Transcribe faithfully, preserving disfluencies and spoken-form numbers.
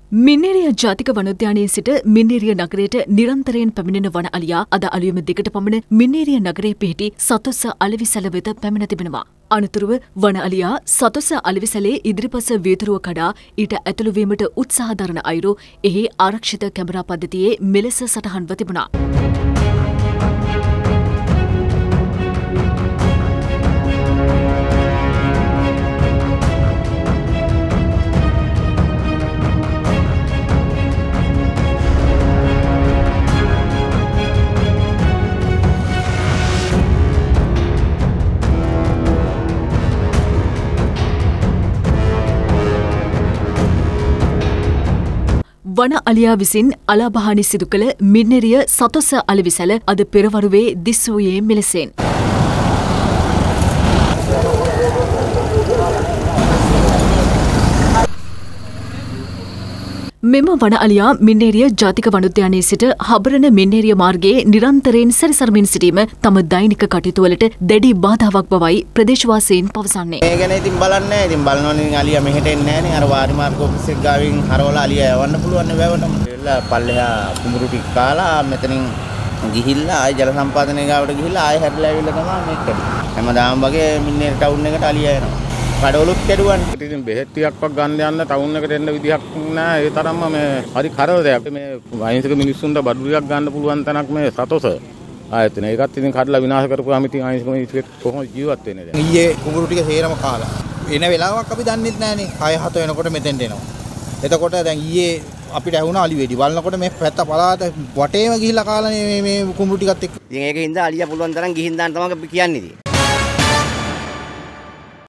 මින්නේරිය ජාතික වනෝද්‍යානයේ සිට මින්නේරිය නගරයට නිරන්තරයෙන් පැමිණෙන වන අලියා අද අලුයම දිගට පමණ මින්නේරිය නගරයේ පිහිටි සතොස්ස අලෙවිසැල වෙත පැමිණ තිබෙනවා. අනතුරුව වන අලියා සතොස්ස අලෙවිසැලේ ඉදිරිපස වීදුරුව කඩා ඊට ඇතුළු වීමට උත්සාහ දරන අයුරු එහි ආරක්ෂිත කැමරා පද්ධතියේ මෙලෙස සටහන්ව තිබුණා. වන අලියා විසින් අලාභහානි සිදු කළ මින්නේරිය සතොස්ස අලෙවිසැල අද පෙරවරුවේ දිස් වූයේ මෙලෙසින්. මෙම වන අලියා මින්නේරිය ජාතික වනෝද්‍යානයේ සිට හබරන මින්නේරිය මාර්ගයේ නිරන්තරයෙන් සැරිසරමින් සිටීම තම දෛනික කටයුතු වලට දැඩි බාධාවක් බවයි ප්‍රදේශවාසීන් පවසන්නේ. මේ ගැන ඉතින් බලන්නේ නැහැ. ඉතින් බලනෝනේ ඉතින් අලියා මෙහෙට එන්නේ නැහැ නේ. අර වාරි මාර්ග ඔෆිස් එක ගාවින් හරවලා අලියා යවන්න පුළුවන් නේ වැවටම. එල්ල පල්ලෙහා කුඹුරු ටික කාලා මෙතනින් ගිහිල්ලා ආය ජල සම්පාදනයේ ගාවට ගිහිල්ලා ආය හැරිලා ඇවිල්ලා තමයි මේක කළේ. හැමදාම වගේ මින්නේර ටවුන් එකට අලියා එනවා. කඩවලුත් කැඩුවන්. ඉතින් බෙහෙත් ටිකක්වත් ගන්න යන්න ටවුන් එකට එන්න විදිහක් නැහැ. ඒ තරම්ම මේ හරි කරදරයක්. මේ අහිංසක මිනිස්සුන්ට බඩු ටිකක් ගන්න පුළුවන් තැනක් මේ සතොස ආයතන. ඒකත් ඉතින් කඩලා විනාශ කරපුවාම ඉතින් අහිංසක මිනිස්සුෙක් කොහොමද ජීවත් වෙන්නේ දැන්? ඊයේ කුඹුරු ටික සේරම කාලා. එන වෙලාවක් අපි දන්නෙත් නැහනේ. හය හත වෙනකොට මෙතෙන්ට එනවා. එතකොට දැන් ඊයේ අපිට ඇහුණා අලි වෙඩි. බලනකොට මේ පැත්ත පලාත වටේම ගිහිල්ලා කාලානේ මේ මේ කුඹුරු ටිකත් එක්ක. ඉතින් ඒකින්ද අලියා පුළුවන් තරම් ගිහින් දාන්න තමයි කියන්නේ.